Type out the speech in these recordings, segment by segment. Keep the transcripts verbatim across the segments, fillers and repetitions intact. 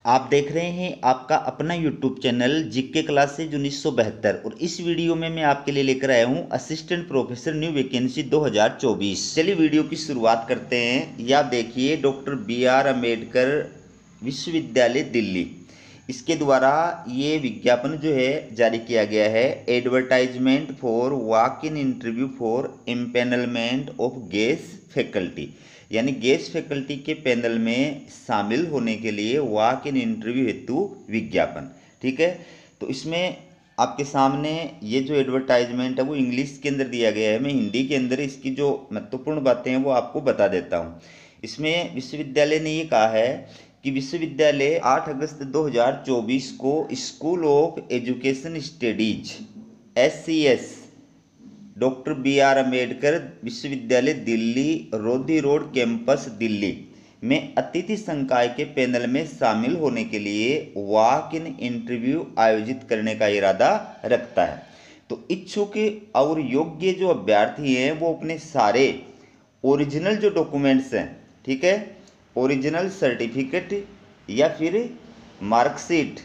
आप देख रहे हैं आपका अपना यूट्यूब चैनल जीके क्लासेज उन्नीस सौ बहत्तर और इस वीडियो में मैं आपके लिए लेकर आया हूं असिस्टेंट प्रोफेसर न्यू वैकेंसी दो हज़ार चौबीस। चलिए वीडियो की शुरुआत करते हैं। यह आप देखिए डॉक्टर बी आर अम्बेडकर विश्वविद्यालय दिल्ली, इसके द्वारा ये विज्ञापन जो है जारी किया गया है। Advertisement for walk in interview for empanelment of guest faculty, यानी गेस्ट फैकल्टी के पैनल में शामिल होने के लिए वॉक इन इंटरव्यू हेतु विज्ञापन। ठीक है, तो इसमें आपके सामने ये जो एडवर्टाइजमेंट है वो इंग्लिश के अंदर दिया गया है। मैं हिंदी के अंदर इसकी जो महत्वपूर्ण बातें हैं वो आपको बता देता हूँ। इसमें विश्वविद्यालय ने ये कहा है कि विश्वविद्यालय आठ अगस्त दो हज़ार चौबीस को school of education studies S C S doctor B R Ambedkar विश्वविद्यालय दिल्ली रोधी रोड कैंपस दिल्ली में अतिथि संकाय के पैनल में शामिल होने के लिए वॉक इन इंटरव्यू आयोजित करने का इरादा रखता है। तो इच्छुक और योग्य जो अभ्यर्थी हैं वो अपने सारे ओरिजिनल जो डॉक्यूमेंट्स हैं, ठीक है, ओरिजिनल सर्टिफिकेट या फिर मार्कशीट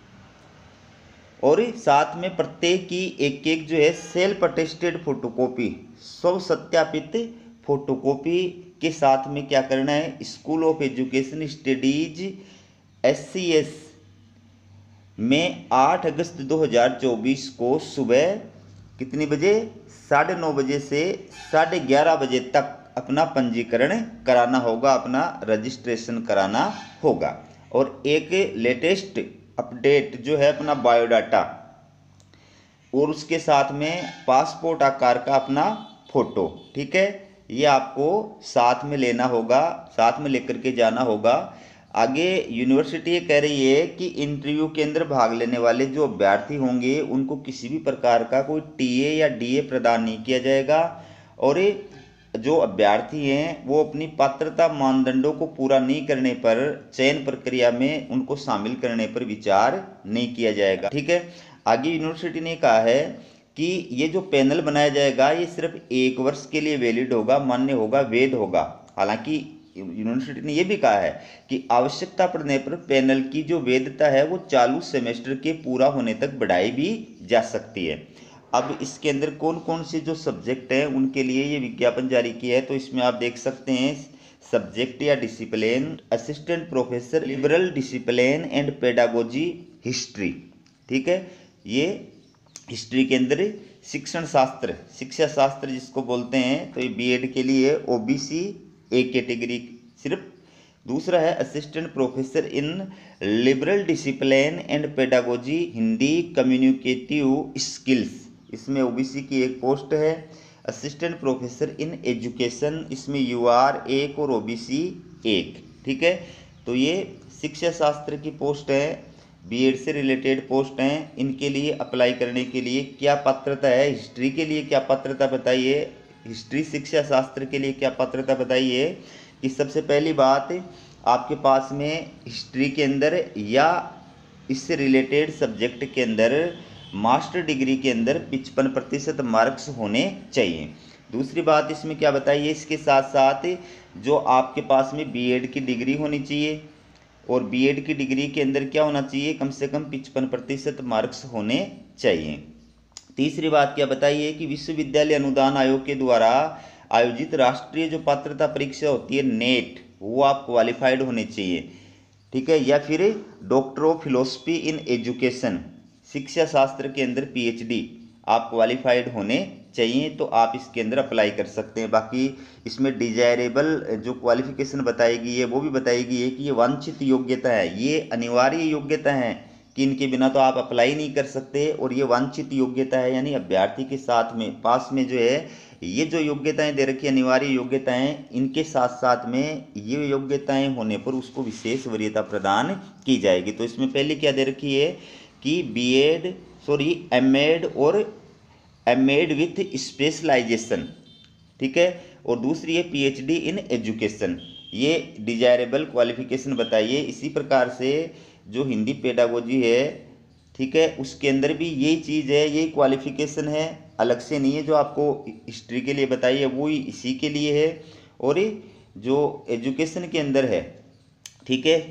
और साथ में प्रत्येक की एक एक जो है सेल्फ अटेस्टेड फोटोकॉपी, स्व सत्यापित फोटोकॉपी के साथ में क्या करना है, school of education studies S C S में आठ अगस्त दो हज़ार चौबीस को सुबह कितनी बजे, साढ़े नौ बजे से साढ़े ग्यारह बजे तक अपना पंजीकरण कराना होगा, अपना रजिस्ट्रेशन कराना होगा और एक लेटेस्ट अपडेट जो है अपना बायोडाटा और उसके साथ में पासपोर्ट आकार का अपना फोटो, ठीक है, ये आपको साथ में लेना होगा, साथ में लेकर के जाना होगा। आगे यूनिवर्सिटी ये कह रही है कि इंटरव्यू के अंदर भाग लेने वाले जो अभ्यर्थी होंगे उनको किसी भी प्रकार का कोई टीए या डीए प्रदान नहीं किया जाएगा और जो अभ्यर्थी हैं वो अपनी पात्रता मानदंडों को पूरा नहीं करने पर चयन प्रक्रिया में उनको शामिल करने पर विचार नहीं किया जाएगा। ठीक है, आगे यूनिवर्सिटी ने कहा है कि ये जो पैनल बनाया जाएगा ये सिर्फ एक वर्ष के लिए वैलिड होगा, मान्य होगा, वैध होगा। हालांकि यूनिवर्सिटी ने यह भी कहा है कि आवश्यकता पड़ने पर पैनल की जो वैधता है वो चालू सेमेस्टर के पूरा होने तक बढ़ाई भी जा सकती है। अब इसके अंदर कौन कौन से जो सब्जेक्ट हैं उनके लिए ये विज्ञापन जारी किया है, तो इसमें आप देख सकते हैं सब्जेक्ट या discipline assistant professor liberal discipline and pedagogy history. ठीक है, ये हिस्ट्री के अंदर शिक्षण शास्त्र, शिक्षा शास्त्र जिसको बोलते हैं, तो ये बीएड के लिए ओबीसी ए कैटेगरी सिर्फ। दूसरा है assistant professor in liberal discipline and pedagogy Hindi communicative skills, इसमें ओबीसी की एक पोस्ट है। असिस्टेंट प्रोफेसर इन एजुकेशन, इसमें यूआर एक और ओबीसी एक। ठीक है, तो ये शिक्षा शास्त्र की पोस्ट है, बीएड से रिलेटेड पोस्ट हैं। इनके लिए अप्लाई करने के लिए क्या पात्रता है, हिस्ट्री के लिए क्या पात्रता बताइए, हिस्ट्री शिक्षा शास्त्र के लिए क्या पात्रता बताइए कि सबसे पहली बात आपके पास में हिस्ट्री के अंदर या इससे रिलेटेड सब्जेक्ट के अंदर मास्टर डिग्री के अंदर पचपन प्रतिशत मार्क्स होने चाहिए। दूसरी बात इसमें क्या बताइए, इसके साथ साथ जो आपके पास में बीएड की डिग्री होनी चाहिए और बीएड की डिग्री के अंदर क्या होना चाहिए, कम से कम पचपन प्रतिशत मार्क्स होने चाहिए। तीसरी बात क्या बताइए कि विश्वविद्यालय अनुदान आयोग के द्वारा आयोजित राष्ट्रीय जो पात्रता परीक्षा होती है नेट, वो आप क्वालिफाइड होने चाहिए। ठीक है, या फिर doctor of philosophy in education, शिक्षा शास्त्र के अंदर पीएचडी आप क्वालिफाइड होने चाहिए, तो आप इसके अंदर अप्लाई कर सकते हैं। बाकी इसमें डिजायरेबल जो क्वालिफिकेशन बताएगी है वो भी बताएगी है कि ये वांछित योग्यता है, ये अनिवार्य योग्यता है कि इनके बिना तो आप अप्लाई नहीं कर सकते, और ये वांछित योग्यता है यानी अभ्यर्थी के साथ में पास में जो है ये जो योग्यताएं दे रखी अनिवार्य योग्यताएं, इनके साथ साथ में ये योग्यताएं होने पर उसको विशेष वरीयता प्रदान की जाएगी। तो इसमें पहले क्या दे रखी है कि बीएड सॉरी एमएड और एमएड विथ स्पेशलाइजेशन, ठीक है, और दूसरी है पीएचडी इन एजुकेशन, ये डिजायरेबल क्वालिफिकेशन बताइए। इसी प्रकार से जो हिंदी पेडागोजी है, ठीक है, उसके अंदर भी यही चीज़ है, यही क्वालिफिकेशन है, अलग से नहीं है। जो आपको हिस्ट्री के लिए बताई है वो ही इसी के लिए है, और जो एजुकेशन के अंदर है, ठीक है,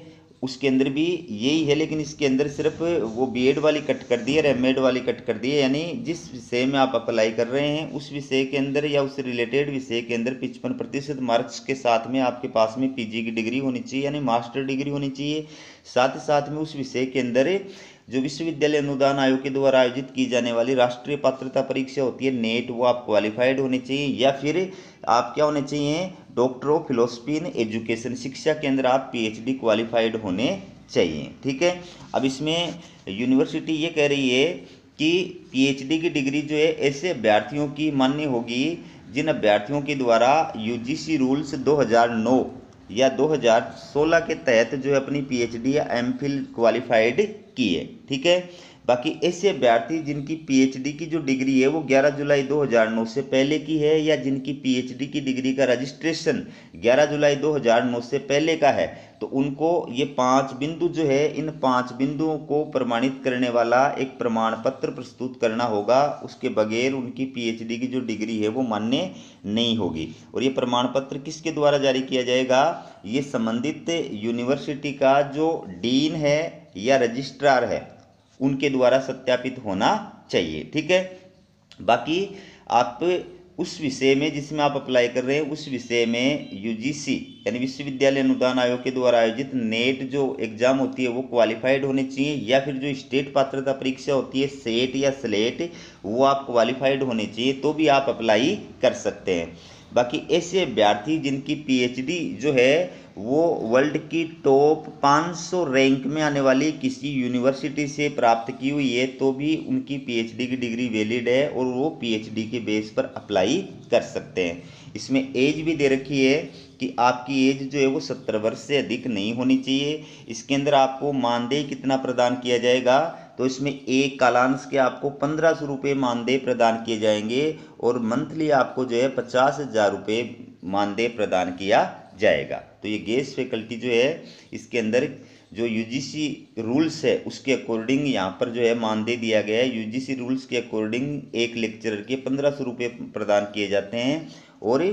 उसके अंदर भी यही है, लेकिन इसके अंदर सिर्फ वो बीएड वाली कट कर दी है और एमएड वाली कट कर दी है। यानी जिस विषय में आप अप्लाई कर रहे हैं उस विषय के अंदर या उससे रिलेटेड विषय के अंदर पचपन प्रतिशत मार्क्स के साथ में आपके पास में पीजी की डिग्री होनी चाहिए, यानी मास्टर डिग्री होनी चाहिए। साथ ही साथ में उस विषय के अंदर जो विश्वविद्यालय अनुदान आयोग के द्वारा आयोजित की जाने वाली राष्ट्रीय पात्रता परीक्षा होती है नेट, वो आप क्वालिफाइड होने चाहिए, या फिर आप क्या होने चाहिए, doctor of philosophy in education, शिक्षा के अंदर आप पीएचडी क्वालिफाइड होने चाहिए। ठीक है। अब इसमें यूनिवर्सिटी ये कह रही है कि पीएचडी की डिग्री जो है ऐसे अभ्यर्थियों की मान्य होगी जिन अभ्यर्थियों के द्वारा यूजीसी रूल्स दो हज़ार नौ या दो हज़ार सोलह के तहत जो है अपनी पीएचडी या एमफिल क्वालिफाइड की है। ठीक है। बाकी ऐसे अभ्यर्थी जिनकी पीएचडी की जो डिग्री है वो ग्यारह जुलाई दो हज़ार नौ से पहले की है, या जिनकी पीएचडी की डिग्री का रजिस्ट्रेशन ग्यारह जुलाई दो हज़ार नौ से पहले का है, तो उनको ये पांच बिंदु जो है, इन पांच बिंदुओं को प्रमाणित करने वाला एक प्रमाण पत्र प्रस्तुत करना होगा। उसके बगैर उनकी पीएचडी की जो डिग्री है वो मान्य नहीं होगी। और ये प्रमाण पत्र किसके द्वारा जारी किया जाएगा, ये संबंधित यूनिवर्सिटी का जो डीन है या रजिस्ट्रार है उनके द्वारा सत्यापित होना चाहिए। ठीक है। बाकी आप उस विषय में जिसमें आप अप्लाई कर रहे हैं उस विषय में यूजीसी यानी विश्वविद्यालय अनुदान आयोग के द्वारा आयोजित नेट जो एग्जाम होती है वो क्वालिफाइड होने चाहिए, या फिर जो स्टेट पात्रता परीक्षा होती है सेट या स्लेट, वो आप क्वालिफाइड होने चाहिए, तो भी आप अप्लाई कर सकते हैं। बाकी ऐसे अभ्यर्थी जिनकी पीएचडी जो है वो वर्ल्ड की टॉप पाँच सौ रैंक में आने वाली किसी यूनिवर्सिटी से प्राप्त की हुई है, तो भी उनकी पीएचडी की डिग्री वैलिड है और वो पीएचडी के बेस पर अप्लाई कर सकते हैं। इसमें एज भी दे रखी है कि आपकी एज जो है वो सत्तर वर्ष से अधिक नहीं होनी चाहिए। इसके अंदर आपको मानदेय कितना प्रदान किया जाएगा, तो इसमें एक कालांश के आपको पंद्रह सौ रुपये मानदेय प्रदान किए जाएंगे और मंथली आपको जो है पचास हजार रुपये मानदेय प्रदान किया जाएगा। तो ये गेस्ट फैकल्टी जो है इसके अंदर जो यूजीसी रूल्स है उसके अकॉर्डिंग यहाँ पर जो है मानदेय दिया गया है। यूजीसी रूल्स के अकॉर्डिंग एक लेक्चरर के पंद्रह सौ रुपये प्रदान किए जाते हैं और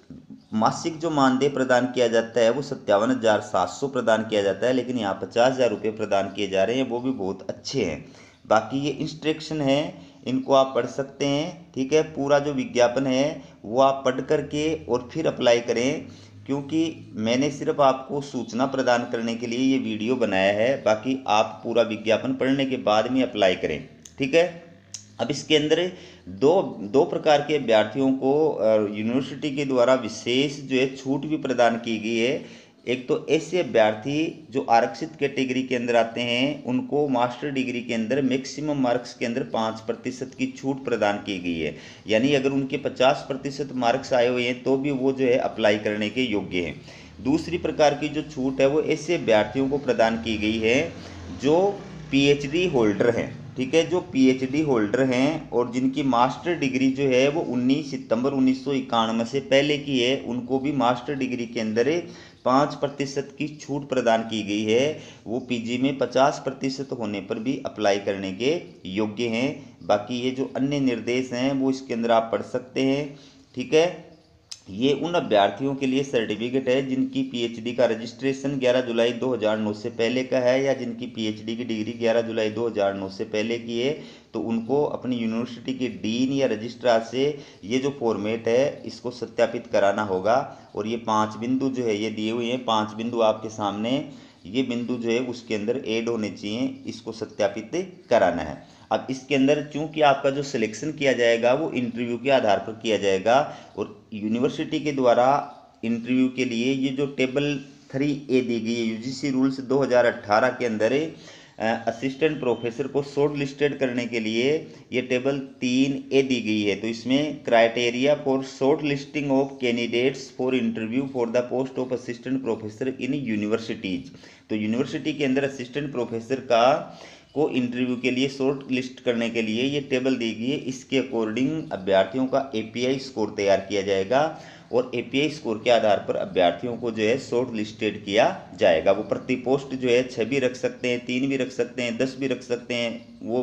मासिक जो मानदेय प्रदान किया जाता है वो सत्तावन हज़ार सात सौ प्रदान किया जाता है, लेकिन यहाँ पचास हज़ार रुपये प्रदान किए जा रहे हैं, वो भी बहुत अच्छे हैं। बाकी ये इंस्ट्रक्शन है, इनको आप पढ़ सकते हैं। ठीक है। पूरा जो विज्ञापन है वो आप पढ़ करके और फिर अप्लाई करें, क्योंकि मैंने सिर्फ आपको सूचना प्रदान करने के लिए ये वीडियो बनाया है। बाकी आप पूरा विज्ञापन पढ़ने के बाद में अप्लाई करें। ठीक है। अब इसके अंदर दो दो प्रकार के अभ्यर्थियों को यूनिवर्सिटी के द्वारा विशेष जो है छूट भी प्रदान की गई है। एक तो ऐसे अभ्यर्थी जो आरक्षित कैटेगरी के अंदर आते हैं उनको मास्टर डिग्री के अंदर मैक्सिमम मार्क्स के अंदर पाँच प्रतिशत की छूट प्रदान की गई है, यानी अगर उनके पचास प्रतिशत मार्क्स आए हुए हैं तो भी वो जो है अप्लाई करने के योग्य हैं। दूसरी प्रकार की जो छूट है वो ऐसे अभ्यर्थियों को प्रदान की गई है जो पीएचडी होल्डर हैं। ठीक है। जो पीएचडी होल्डर हैं और जिनकी मास्टर डिग्री जो है वो उन्नीस सितंबर उन्नीस सौ इक्यानवे से पहले की है, उनको भी मास्टर डिग्री के अंदर पाँच प्रतिशत की छूट प्रदान की गई है। वो पीजी में पचास प्रतिशत होने पर भी अप्लाई करने के योग्य हैं। बाकी ये जो अन्य निर्देश हैं वो इसके अंदर आप पढ़ सकते हैं। ठीक है। ये उन अभ्यर्थियों के लिए सर्टिफिकेट है जिनकी पीएचडी का रजिस्ट्रेशन ग्यारह जुलाई दो हज़ार नौ से पहले का है, या जिनकी पीएचडी की डिग्री ग्यारह जुलाई दो हज़ार नौ से पहले की है, तो उनको अपनी यूनिवर्सिटी के डीन या रजिस्ट्रार से ये जो फॉर्मेट है इसको सत्यापित कराना होगा। और ये पांच बिंदु जो है ये दिए हुए हैं, पांच बिंदु आपके सामने, ये बिंदु जो है उसके अंदर ऐड होने चाहिए, इसको सत्यापित कराना है। अब इसके अंदर चूंकि आपका जो सिलेक्शन किया जाएगा वो इंटरव्यू के आधार पर किया जाएगा, और यूनिवर्सिटी के द्वारा इंटरव्यू के लिए ये जो टेबल थ्री ए दी गई है यूजीसी रूल्स दो हज़ार अठारह के अंदर असिस्टेंट प्रोफेसर को शॉर्ट लिस्टेड करने के लिए ये टेबल तीन ए दी गई है। तो इसमें criteria for short listing of candidates for interview for the post of assistant professor in universities. तो यूनिवर्सिटी के अंदर असिस्टेंट प्रोफेसर का को इंटरव्यू के लिए शॉर्ट लिस्ट करने के लिए ये टेबल दी गई है। इसके अकॉर्डिंग अभ्यर्थियों का एपीआई स्कोर तैयार किया जाएगा और एपीआई स्कोर के आधार पर अभ्यर्थियों को जो है शॉर्ट लिस्टेड किया जाएगा। वो प्रति पोस्ट जो है छः भी रख सकते हैं, तीन भी रख सकते हैं, दस भी रख सकते हैं, वो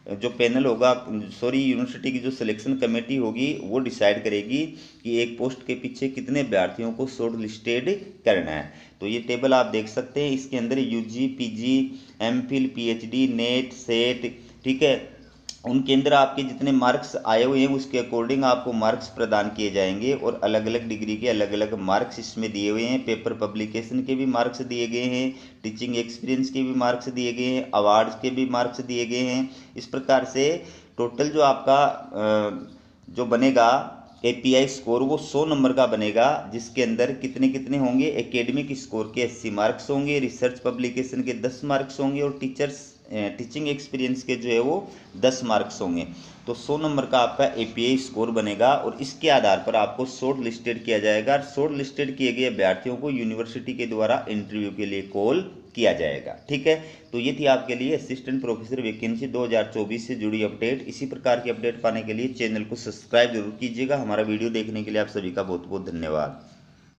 जो पैनल होगा, सॉरी यूनिवर्सिटी की जो सिलेक्शन कमेटी होगी वो डिसाइड करेगी कि एक पोस्ट के पीछे कितने अभ्यर्थियों को शॉर्ट लिस्टेड करना है। तो ये टेबल आप देख सकते हैं, इसके अंदर UG, PG, MPhil, PhD, NET, SET, ठीक है, उनके अंदर आपके जितने मार्क्स आए हुए हैं उसके अकॉर्डिंग आपको मार्क्स प्रदान किए जाएंगे और अलग अलग डिग्री के अलग अलग मार्क्स इसमें दिए हुए हैं। पेपर पब्लिकेशन के भी मार्क्स दिए गए हैं, टीचिंग एक्सपीरियंस के भी मार्क्स दिए गए हैं, अवार्ड्स के भी मार्क्स दिए गए हैं। इस प्रकार से टोटल जो आपका जो बनेगा एपीआई स्कोर वो सौ नंबर का बनेगा, जिसके अंदर कितने कितने होंगे, एकेडमिक स्कोर के अस्सी मार्क्स होंगे, रिसर्च पब्लिकेशन के दस मार्क्स होंगे और टीचर्स टीचिंग एक्सपीरियंस के जो है वो दस मार्क्स होंगे। तो सौ नंबर का आपका एपीआई स्कोर बनेगा और इसके आधार पर आपको शॉर्ट लिस्टेड किया जाएगा। शॉर्ट लिस्टेड किए गए अभ्यर्थियों को यूनिवर्सिटी के द्वारा इंटरव्यू के लिए कॉल किया जाएगा। ठीक है, तो ये थी आपके लिए असिस्टेंट प्रोफेसर वैकेंसी दो हज़ार चौबीस से जुड़ी अपडेट। इसी प्रकार की अपडेट पाने के लिए चैनल को सब्सक्राइब जरूर कीजिएगा। हमारा वीडियो देखने के लिए आप सभी का बहुत बहुत धन्यवाद।